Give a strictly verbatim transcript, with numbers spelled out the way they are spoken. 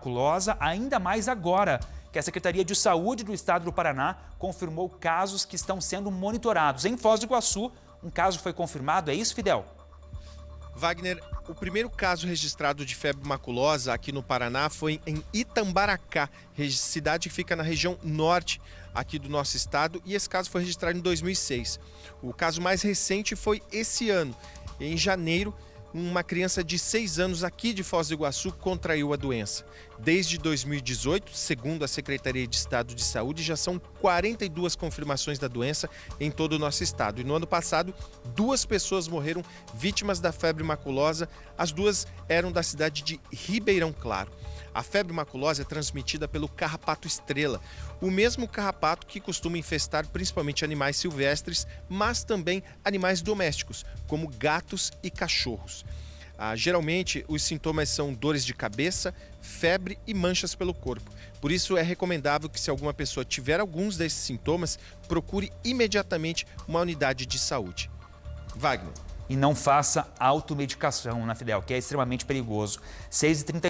maculosa, ainda mais agora que a Secretaria de Saúde do Estado do Paraná confirmou casos que estão sendo monitorados. Em Foz do Iguaçu, um caso foi confirmado, é isso, Fidel? Wagner, o primeiro caso registrado de febre maculosa aqui no Paraná foi em Itambaracá, cidade que fica na região norte aqui do nosso estado, e esse caso foi registrado em dois mil e seis. O caso mais recente foi esse ano, em janeiro. Uma criança de seis anos aqui de Foz do Iguaçu contraiu a doença. Desde dois mil e dezoito, segundo a Secretaria de Estado de Saúde, já são quarenta e duas confirmações da doença em todo o nosso estado. E no ano passado, duas pessoas morreram vítimas da febre maculosa. As duas eram da cidade de Ribeirão Claro. A febre maculosa é transmitida pelo carrapato estrela, o mesmo carrapato que costuma infestar principalmente animais silvestres, mas também animais domésticos, como gatos e cachorros. Ah, geralmente, os sintomas são dores de cabeça, febre e manchas pelo corpo. Por isso, é recomendável que, se alguma pessoa tiver alguns desses sintomas, procure imediatamente uma unidade de saúde. Wagner. E não faça automedicação, né, Fidel, que é extremamente perigoso. seis e trinta